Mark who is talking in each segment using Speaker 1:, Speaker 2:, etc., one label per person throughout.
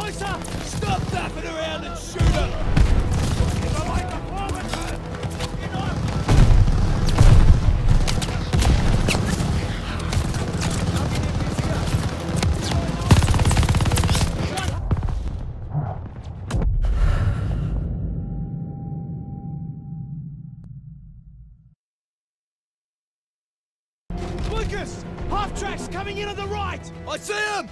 Speaker 1: closer!
Speaker 2: Stop faffing around and shoot him!
Speaker 1: Lucas! Half-track's coming in on the right!
Speaker 2: I see him!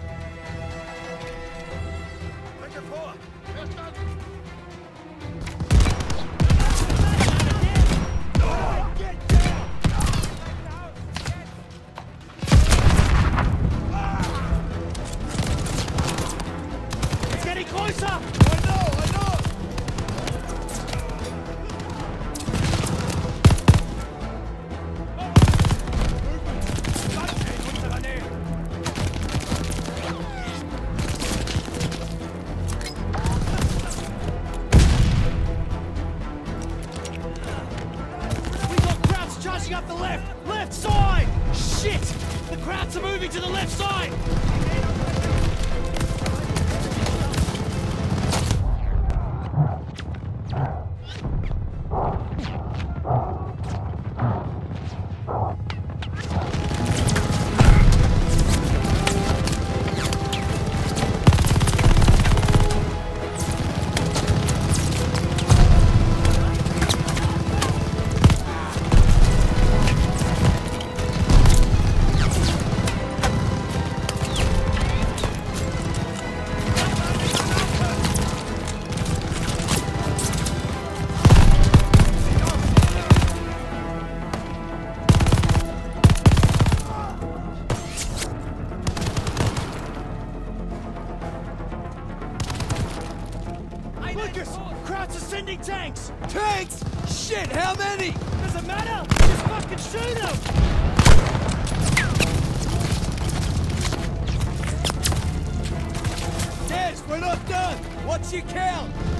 Speaker 1: It's getting closer!
Speaker 2: I know!
Speaker 1: Charging up the left side! Shit! The Krauts are moving to the left side! Lucas! Krauts are sending tanks!
Speaker 2: Tanks? Shit, how many?
Speaker 1: Doesn't matter! Just fucking shoot them!
Speaker 2: Des, we're not done! What's your count?